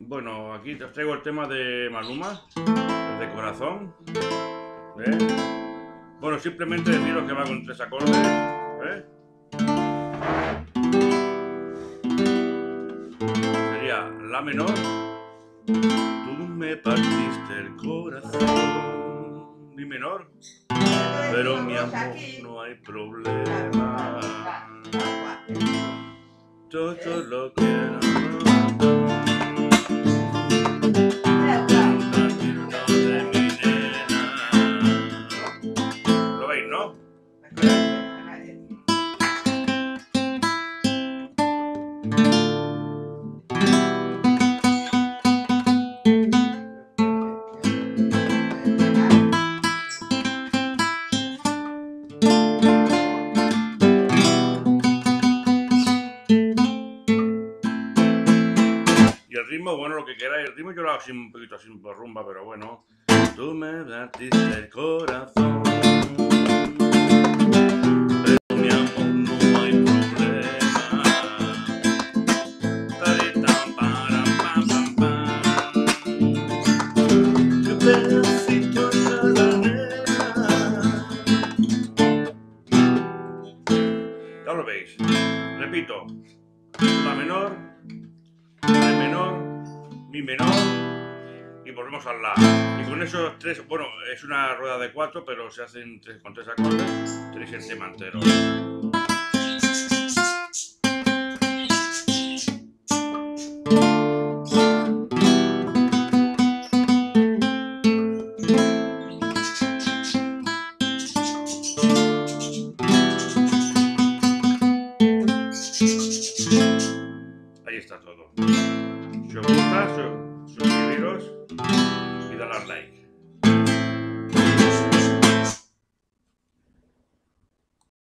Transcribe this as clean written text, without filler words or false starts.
Bueno, aquí os traigo el tema de Maluma, el de Corazón. ¿Ves? Bueno, simplemente deciros que va con 3 acordes. ¿Ves? Sería La menor. Tú me partiste el corazón. Mi menor. Pero mi amor, no hay problema. Todo lo quiero. ¿Lo veis, no? Y el ritmo, bueno, lo que queráis. El ritmo yo lo hago así un poquito así por rumba, pero bueno. Tú me partiste el corazón. Pero mi amor, no hay problema. Taritán, param, pam, pam, pam. Qué pedacito en la arena. Ya lo veis. Repito. La menor. Re menor, mi menor y volvemos al la. Y con esos 3, bueno, es una rueda de 4, pero se hacen con 3 acordes, tenéis el tema entero. Ahí está todo. Si os gusta, suscribiros y darle al like.